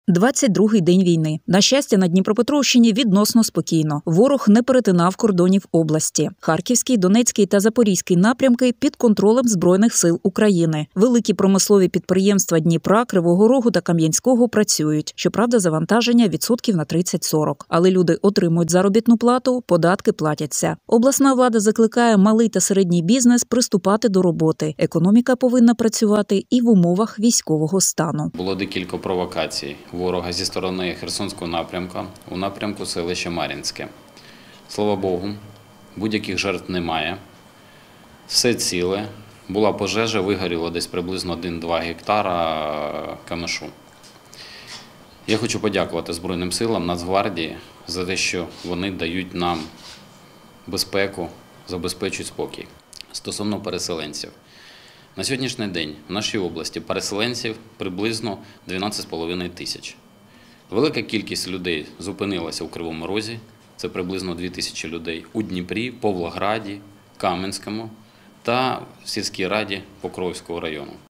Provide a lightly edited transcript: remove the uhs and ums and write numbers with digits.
22-й день війни. На щастя, на Дніпропетровщині відносно спокійно. Ворог не перетинав кордонів області. Харківський, Донецький та Запорізький напрямки під контролем Збройних сил України. Великі промислові підприємства Дніпра, Кривого Рогу та Кам'янського працюють. Щоправда, завантаження відсотків на 30-40. Але люди отримують заробітну плату, податки платяться. Обласна влада закликає малий та середній бізнес приступати до роботи. Економіка повинна працювати і в умовах військового стану. Було декілька провокацій ворога зі сторони Херсонського напрямку, у напрямку селища Мар'їнське. Слава Богу, будь-яких жертв немає. Все ціле. Була пожежа, вигоріло десь приблизно 1-2 гектара камишу. Я хочу подякувати Збройним силам, Нацгвардії за те, що вони дають нам безпеку, забезпечують спокій. Стосовно переселенців. На сьогоднішній день в нашій області переселенців приблизно 12,5 тисяч. Велика кількість людей зупинилася у Кривому Розі, це приблизно 2 тисячі людей, у Дніпрі, Павлограді, Кам'янському та в сільській раді Покровського району.